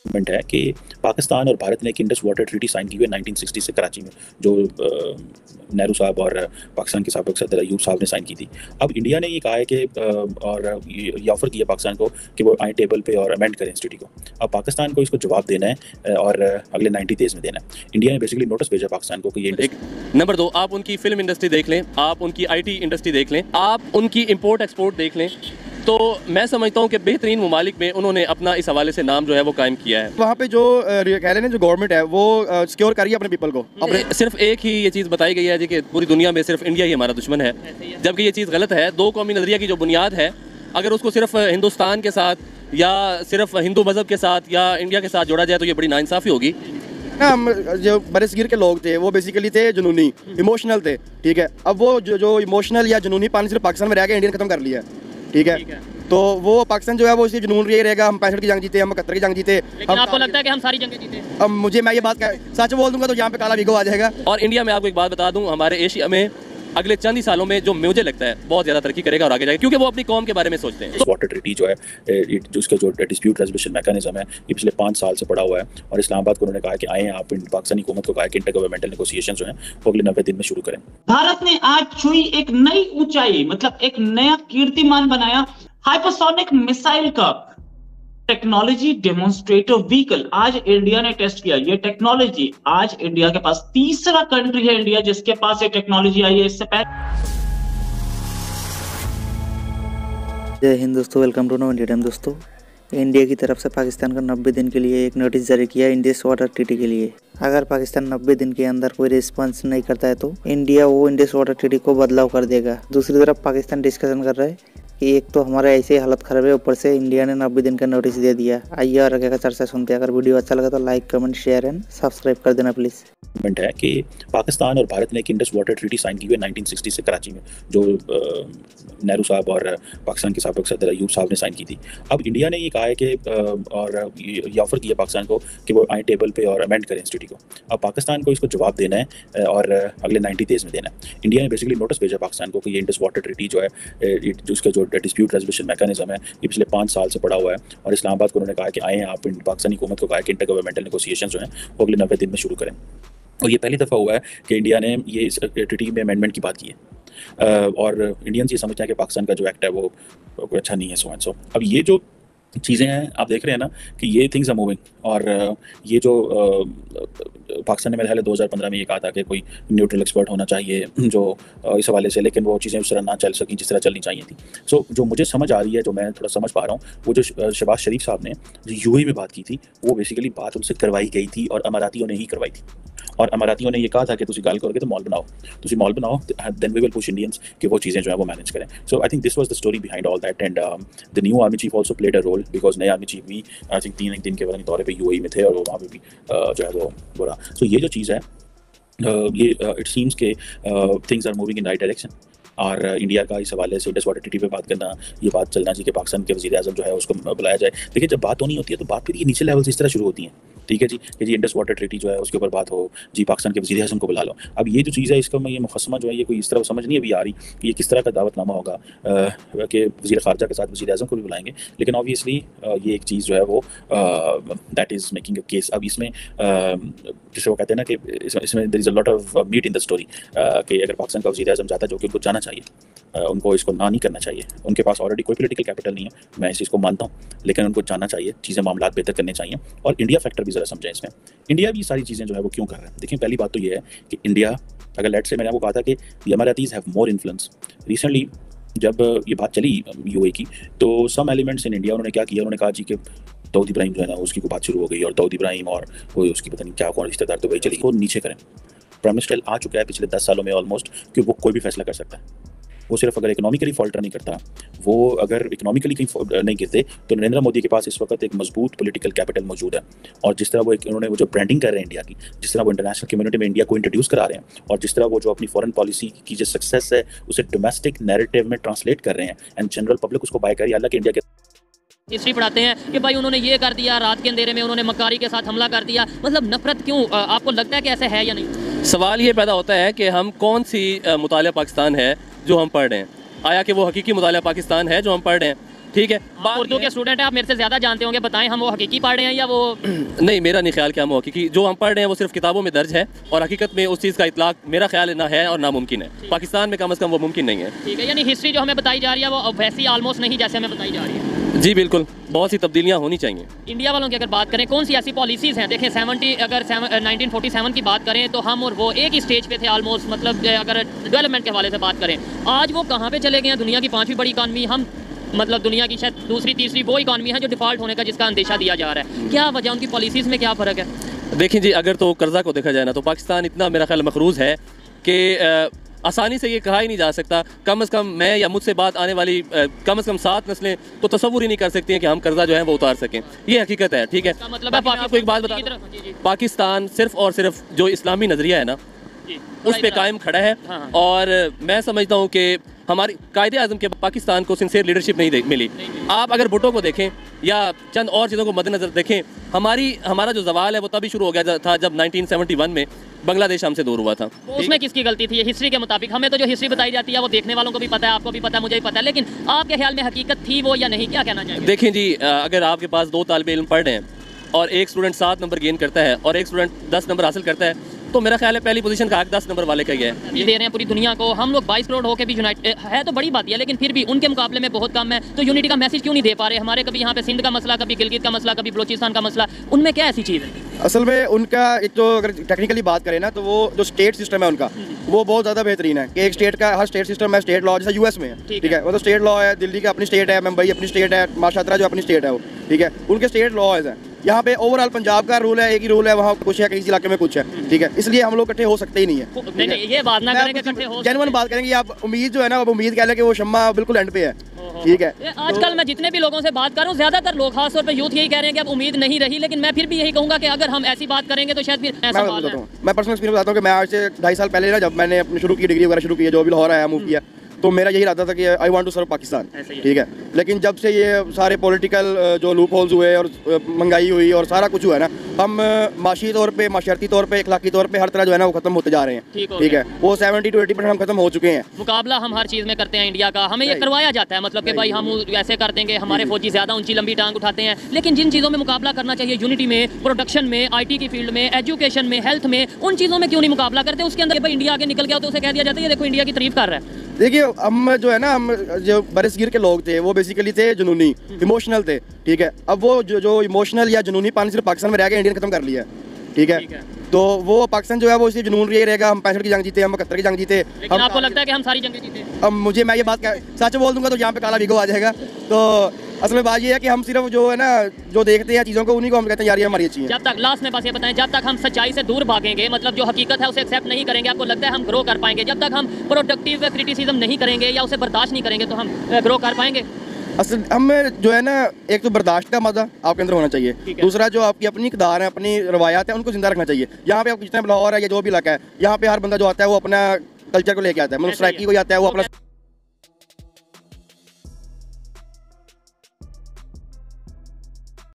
Development है कि पाकिस्तान और भारत ने एक इंडस वाटर ट्रीटी साइन की हुई है 1960 से कराची में, जो नेहरू साहब और पाकिस्तान के साबिक सदर अयूब साहब ने साइन की थी। अब इंडिया ने ये कहा है कि और ये ऑफ़र किया पाकिस्तान को कि वो आए टेबल पे और अमेंड करें इस ट्रीटी को। अब पाकिस्तान को इसको जवाब देना है और अगले 90 डेज़ में देना है। इंडिया ने बेसिकली नोटिस भेजा पाकिस्तान को कि ये नंबर 2, आप उनकी फिल्म इंडस्ट्री देख लें, आप उनकी आईटी इंडस्ट्री देख लें, आप उनकी इंपोर्ट एक्सपोर्ट देख लें, तो मैं समझता हूँ कि बेहतरीन ममालिक में उन्होंने अपना इस हवाले से नाम जो है वो कायम किया है। वहाँ पे जो कह रहे हैं जो गवर्नमेंट है वो सिक्योर करिए अपने पीपल को। सिर्फ एक ही ये चीज़ बताई गई है जी कि पूरी दुनिया में सिर्फ इंडिया ही हमारा दुश्मन है, जबकि ये चीज़ गलत है। दो कौमी नज़रिया की जो बुनियाद है, अगर उसको सिर्फ हिंदुस्तान के साथ या सिर्फ हिंदू मज़हब के साथ या इंडिया के साथ जोड़ा जाए तो ये बड़ी नाइंसाफ़ी होगी। हम जो बरसगीर के लोग थे वो बेसिकली थे जुनूनी, इमोशनल थे, ठीक है। अब वो जो इमोशनल या जुनूनी पानी सिर्फ पाकिस्तान में रह गया, इंडिया ने खत्म कर लिया, ठीक है। तो वो पाकिस्तान जो है वो इसी जुनून ये रहेगा। हम 65 की जंग जीते, हम 71 की जंग जीते। लेकिन आपको लगता है कि हम सारी जंगें जीते? अब मैं ये बात सच बोल दूंगा तो यहाँ पे काला वीगो आ जाएगा। और इंडिया में आपको एक बात बता दूं, हमारे एशिया में अगले चंद ही सालों में जो मुझे लगता है बहुत ज़्यादा तरक्की करेगा और आगे जाएगा, क्योंकि वो अपनी कौम के बारे में सोचते हैं। वाटर ट्रीटी जो है, जो उसका जो डिस्प्यूट रेजोल्यूशन मैकेनिज्म है, ये पिछले 5 साल से पड़ा हुआ है और इस्लामाबाद को उन्होंने कहा कि आए आप पाकिस्तानी हुकूमत को कहा कि इंटर गवर्नमेंटल नेगोशिएशन जो है वो अगले 90 दिन में शुरू करें। भारत ने आज छुई एक नई ऊंचाई, मतलब एक नया कीर्तिमान बनाया। हाइपरसोनिक मिसाइल का टेक्नोलॉजी डेमोन्स्ट्रेटर व्हीकल आज इंडिया ने टेस्ट किया। ये टेक्नोलॉजी आज इंडिया के पास, तीसरा कंट्री है इंडिया जिसके पास ये टेक्नोलॉजी आई है। इससे पहले जय हिंद दोस्तों, वेलकम टू नॉन टाइम। दोस्तों, इंडिया की तरफ से पाकिस्तान को 90 दिन के लिए एक नोटिस जारी किया इंडस वाटर ट्रीटी के लिए। अगर पाकिस्तान 90 दिन के अंदर कोई रिस्पांस नहीं करता है तो इंडिया वो इंडस वाटर ट्रीटी को बदलाव कर देगा। दूसरी तरफ पाकिस्तान डिस्कशन कर रहा है कि एक तो हमारा ऐसे हालत खराब है, ऊपर से इंडिया ने 90 दिन का नोटिस दे दिया। आइए और आगे का चर्चा सुनते हैं। अगर वीडियो अच्छा लगा तो like, comment, share and subscribe कर देना प्लीज़। है कि पाकिस्तान और भारत ने एक इंडस वाटर ट्रीटी साइन की हुई है 1960 से कराची में, जो नेहरू साहब और पाकिस्तान के साबिक सदर अयूब साहब ने साइन की थी। अब इंडिया ने ये कहा है कि और ये ऑफ़र किया पाकिस्तान को कि वो आए टेबल पे और अमेंड करें इस ट्रीटी को। अब पाकिस्तान को इसको जवाब देना है और अगले 90 डेज़ में देना है। इंडिया ने बेसिकली नोटिस भेजा पाकिस्तान को कि ये इंडस वाटर ट्रीटी जो है, जो उसका जो डिस्प्यूट रेजोल्यूशन मैकेनिज्म है, ये पिछले 5 साल से पड़ा हुआ है और इस्लामाबाद को उन्होंने कहा कि आए आप पाकिस्तानी हुकूमत को कहा कि इंटर गवर्नमेंटल नेगोशिएशन जो है वो अगले 90 दिन में शुरू करें। और ये पहली दफ़ा हुआ है कि इंडिया ने ये इस ट्रीटी में अमेंडमेंट की बात की है और इंडियंस ये समझते हैं कि पाकिस्तान का जो एक्ट है वो कोई अच्छा नहीं है, सो एंड सो। अब ये जो चीज़ें हैं आप देख रहे हैं ना कि ये थिंग्स आर मूविंग, और ये जो पाकिस्तान ने मेरे ख्याल 2015 में ये कहा था कि कोई न्यूट्रल एक्सपर्ट होना चाहिए जो इस हवाले से, लेकिन वो चीज़ें उस तरह ना चल सकी जिस तरह चलनी चाहिए थी। सो जो मुझे समझ आ रही है, जो मैं थोड़ा समझ पा रहा हूँ, वो जो शहबाज शरीफ साहब ने जो यूएई में बात की थी, वो बेसिकली बात उनसे करवाई गई थी और अमारातियों ने ही करवाई थी। और अमारातियों ने ये कहा था कि तुसी गल करोगे तो मॉल बनाओ, then we will push Indians कि वो चीज़ें जो है वो मैनेज करें। So I think this was the story behind all that, and the new army chief also played a role, because नए आर्मी चीफ भी आई थिंक 3 दिन के बाद दौरे पे यूएई में थे और वहाँ पे भी जो है वो बुरा। सो ये जो चीज़ है, ये इट सीम्स के things are moving in right direction. और इंडिया का इस हवाले से इंडस वाटर ट्रीटी पे बात करना, ये बात चलना चाहिए कि पाकिस्तान के वज़ीर आज़म जो है उसको बुलाया जाए। देखिए, जब बात होनी होती है तो बात फिर ये नीचे लेवल से इस तरह शुरू होती है, ठीक है जी, कि जी इंडस वाटर ट्रीटी जो है उसके ऊपर बात हो, जी पाकिस्तान के वज़ीर आज़म को बुला लो। अब ये जो चीज़ है, इसका मैं ये मुकस्मा जो है, ये कोई इस तरह समझ नहीं अभी आ रही कि ये किस तरह का दावतनामा होगा कि वज़ीर ख़ारजा के साथ वज़ीर आज़म को भी बुलाएंगे। लेकिन ऑब्वियसली ये एक चीज़ जो है वो that is making a case. अब इसमें जिसे वो कहते हैं ना कि इसमें there is a lot of meat in the story, कि अगर पाकिस्तान का वज़ीर आज़म जाता है, जो कि उनको जाना चाहिए, उनको इसको ना नहीं करना चाहिए। उनके पास ऑलरेडी कोई पॉलिटिकल कैपिटल नहीं है, मैं इस चीज़ को मानता हूँ, लेकिन उनको जाना चाहिए, चीज़ें मामला बेहतर करने चाहिए। और इंडिया फैक्टर भी ज़रा समझें इसमें, इंडिया भी सारी चीज़ें जो है वो क्यों कर रहा है। देखिए, पहली बात तो ये है कि इंडिया, अगर लेट से मैंने आपको कहा था कि the Emiratis have more influence. Recently जब ये बात चली यूएई की, तो सम एलिमेंट्स इन इंडिया उन्होंने क्या किया, उन्होंने कहा जी कि दाऊद इब्राहिम जो है ना उसकी कोई बात शुरू हो गई, और दाऊद इब्राहिम और वो उसकी पता नहीं क्या कौन रिश्तेदार, तो वही चली वो नीचे करें। प्राइम मिनिस्टर आ चुका है पिछले 10 सालों में ऑलमोस्ट कि वो कोई भी फैसला कर सकता है। वो सिर्फ अगर इकोनॉमिकली फॉल्टर नहीं करता, वो अगर इकोनॉमिकली कहीं नहीं गिरते, तो नरेंद्र मोदी के पास इस वक्त एक मजबूत पॉलिटिकल कैपिटल मौजूद है। और जिस तरह वो उन्होंने वो जो ब्रांडिंग कर रहे हैं इंडिया की, जिस तरह वो इंटरनेशनल कम्युनिटी में इंडिया को इंट्रोड्यूस करा रहे हैं, और जिस तरह वो जो अपनी फॉरेन पॉलिसी की जो सक्सेस है उसे डोमेस्टिक नैरेटिव में ट्रांसलेट कर रहे हैं, एंड जनरल पब्लिक उसको बाय कर रही है। हालांकि इंडिया के हिस्ट्री पढ़ाते हैं कि भाई उन्होंने ये कर दिया, रात के अंधेरे में उन्होंने मक्कारी के साथ हमला कर दिया, मतलब नफरत क्यों? आपको लगता है कि ऐसा है या नहीं? सवाल ये पैदा होता है कि हम कौन सी मुतालिया पाकिस्तान है जो हम पढ़ रहे हैं। आया कि वो हकीकी मुतालिया पाकिस्तान है जो हम पढ़ रहे हैं? ठीक है। उर्दू के स्टूडेंट हैं, आप मेरे से ज़्यादा जानते होंगे, बताएं हम वो हकीकी पढ़ रहे हैं या वो नहीं, मेरा नहीं ख्याल कि हम हकीकी जो हम पढ़ रहे हैं वो सिर्फ किताबों में दर्ज है, और हकीकत में उस चीज़ का इतलाक मेरा ख्याल ना है और नामुमकिन है। पाकिस्तान में कम अज़ कम वो मुमकिन नहीं है। ठीक है, यानी हिस्ट्री जो हमें बताई जा रही है वो वैसी ऑलमोस्ट नहीं जैसे हमें बताई जा रही है। जी बिल्कुल, बहुत सी तब्दीलियाँ होनी चाहिए। इंडिया वालों की अगर बात करें, कौन सी ऐसी पॉलिसीज़ हैं? देखें 1947 की बात करें तो हम और वो एक ही स्टेज पे थे ऑलमोस्ट, मतलब अगर डेवलपमेंट के हवाले से बात करें, आज वो कहाँ पे चले गए हैं? दुनिया की 5वीं बड़ी इकानमी, हम मतलब दुनिया की शायद दूसरी तीसरी वो इकानमी है जो डिफ़ॉल्ट होने का जिसका अंदेशा दिया जा रहा है। क्या वजह, उनकी पॉलिसीज़ में क्या फ़र्क है? देखिए जी, अगर तो कर्जा को देखा जाए ना, तो पाकिस्तान इतना मेरा ख्याल मखरूज है कि आसानी से ये कहा ही नहीं जा सकता। कम से कम मैं या मुझसे बात आने वाली कम से कम 7 नस्लें तो तसव्वुर ही नहीं कर सकती हैं कि हम कर्जा जो है वो उतार सकें। ये हकीकत है, ठीक है। मतलब मैं आपको एक बात बता दूं, पाकिस्तान सिर्फ और सिर्फ जो इस्लामी नज़रिया है ना उस पे कायम खड़ा है। और मैं समझता हूँ कि हमारी कायदे आज़म के पाकिस्तान को सिंसियर लीडरशिप नहीं मिली। आप अगर भुट्टो को देखें या चंद और चीज़ों को मद्देनजर देखें, हमारा जो जवाल है वो तभी शुरू हो गया था जब 1971 में बांग्लादेश हमसे दूर हुआ था। उसमें किसकी गलती थी? हिस्ट्री के मुताबिक हमें तो जो हिस्ट्री बताई जाती है वो देखने वालों को भी पता है, आपको भी पता है, मुझे भी पता है, लेकिन आपके ख्याल में हकीकत थी वो या नहीं, क्या कहना चाहेंगे? देखें जी, अगर आपके पास 2 तालिबे इल्म पढ़ रहे हैं और एक स्टूडेंट 7 नंबर गेन करता है और एक स्टूडेंट 10 नंबर हासिल करता है, तो मेरा ख्याल है पहली पोजीशन का हक 10 नंबर वाले का ही है। ये दे रहे हैं पूरी दुनिया को, हम लोग 22 करोड़ होकर भी यूनाइटेड है तो बड़ी बात है, लेकिन फिर भी उनके मुकाबले में बहुत कम है। तो यूनिटी का मैसेज क्यों नहीं दे पा रहे? हमारे कभी यहाँ पे सिंध का मसला, कभी गिलगित का मसला, कभी बलोचिस्तान का मसला, उनमें क्या ऐसी चीज़ है? असल में उनका एक तो अगर टेक्निकली बात करें ना, तो वो जो स्टेट सिस्टम है उनका वो बहुत ज़्यादा बेहतरीन है कि एक स्टेट का हर स्टेट सिस्टम है, स्टेट लॉ जैसा यूएस में है, ठीक है। वो तो स्टेट लॉ है, दिल्ली का अपनी स्टेट है, मुंबई अपनी स्टेट है, महाराष्ट्र जो अपनी स्टेट है वो, ठीक है, उनके स्टेट लॉज हैं। यहाँ पे ओवरऑल पंजाब का रूल है, एक ही रूल है, वहाँ कुछ है, किसी इलाके में कुछ है, ठीक है। इसलिए हम लोग इकट्ठे हो सकते ही नहीं है। नहीं, ये बात ना करेंगे, इकट्ठे हो जेन्युइन बात करेंगे। आप उम्मीद जो है ना, अब उम्मीद कह लें कि वो शम्मा बिल्कुल एंड पे है, ठीक है। आजकल मैं जितने भी लोगों से बात कर रहा हूँ, ज्यादातर लोग खासतौर पर यूथ यही कह रहे हैं कि अब उम्मीद नहीं रही, लेकिन मैं फिर भी यही कहूँगा कि अगर हम ऐसी बात करेंगे तो शायद फिर ऐसा मैं पर्सनल एक्सपीरियंस बताता हूँ कि मैं आज से 2.5 साल पहले ना, जब मैंने अपनी शुरू की डिग्री वगैरह शुरू की, जो भी लाहौर आया, मूव किया, तो मेरा यही इरादा था कि I want to serve Pakistan, ठीक है। लेकिन जब से ये सारे पॉलिटिकल जो लूप होल्स हुए और महंगाई हुई और सारा कुछ हुआ है ना, हम माशी तौर पे, माशरती तौर पे, इखलाकी तौर पे हर तरह जो है ना वो खत्म होते जा रहे हैं, ठीक है। वो 70 to 80% हम खत्म हो चुके हैं। मुकाबला हम हर चीज़ में करते हैं इंडिया का, हमें ये करवाया जाता है, मतलब कि भाई हम ऐसे कर देंगे, हमारे फौजी ज़्यादा ऊंची लंबी टांग उठाते हैं, लेकिन जिन चीज़ों में मुकाबला करना चाहिए, यूनिटी में, प्रोडक्शन में, IT की फील्ड में, एजुकेशन में, हेल्थ में, उन चीज़ों में क्यों नहीं मुकाबला करते? उसके अंदर भाई इंडिया आगे निकल गया तो उसे कह दिया जाता है ये देखो इंडिया की तारीफ कर रहा है। देखिए, हम जो है ना, हम जो बरसगीर के लोग थे वो बेसिकली थे जुनूनी, इमोशनल थे, ठीक है। अब वो जो इमोशनल या जुनूनी पानी सिर्फ पाकिस्तान में रह गए, इंडिया ने खत्म कर लिया है, ठीक है। तो वो पाकिस्तान जो है वो इसी जुनून ये रहेगा। हम 65 की जंग जीते, हम 71 की जंग जीते। लेकिन आपको लगता है कि हम सारी जंगें जीते? अब मैं ये बात सच बोल दूंगा तो यहाँ पे काला भिगो आ जाएगा। तो असल में बात ये है कि हम सिर्फ जो है ना, जो देखते हैं चीज़ों को, उन्हीं को हम कहते हैं यार ये हमारी अच्छी है। जब तक लास्ट में बस ये बताएं, जब तक हम सच्चाई से दूर भागेंगे, मतलब जो हकीकत है उसे एक्सेप्ट नहीं करेंगे, आपको लगता है हम ग्रो कर पाएंगे? जब तक हम प्रोडक्टिव क्रिटिसिज्म नहीं करेंगे या उसे बर्दाश्त नहीं करेंगे तो हम ग्रो कर पाएंगे? असल हम जो है ना, एक तो बर्दाश्त का मजा आपके अंदर होना चाहिए, दूसरा जो आपकी अपनी इक़दार है, अपनी रवायात है, उनको जिंदा रखना चाहिए। यहाँ पे आप जितना लाहौर है या जो भी इलाका है, यहाँ पे हर बंदा जो आता है वो अपना कल्चर को लेके आता है, मतलब सराइकी कोई आता है वो अपना